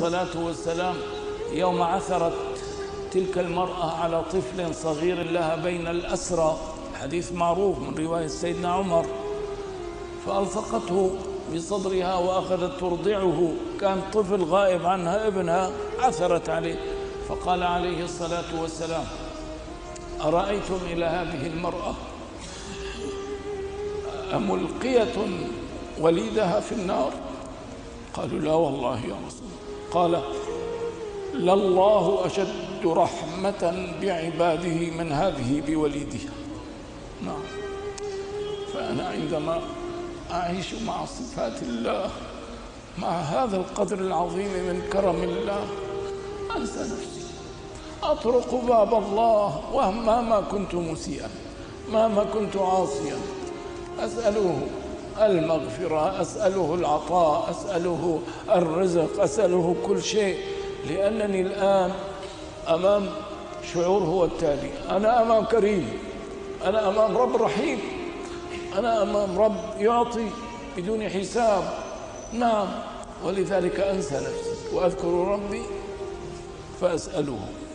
الصلاة والسلام يوم عثرت تلك المرأة على طفل صغير لها بين الأسرى، حديث معروف من رواية سيدنا عمر، فألصقته بصدرها وأخذت ترضعه، كان طفل غائب عنها ابنها، عثرت عليه، فقال عليه الصلاة والسلام: أرأيتم إلى هذه المرأة أملقية وليدها في النار؟ قالوا: لا والله يا رسول الله. قال: لله أشد رحمة بعباده من هذه بوليدها. نعم. فأنا عندما أعيش مع صفات الله، مع هذا القدر العظيم من كرم الله، أنسى نفسي، أطرق باب الله ومهما كنت مسيئا، مهما كنت عاصيا، أسأله المغفرة، أسأله العطاء، أسأله الرزق، أسأله كل شيء، لأنني الآن أمام شعور هو التالي: أنا أمام كريم، أنا أمام رب رحيم، أنا أمام رب يعطي بدون حساب. نعم. ولذلك أنسى نفسي وأذكر ربي فأسأله.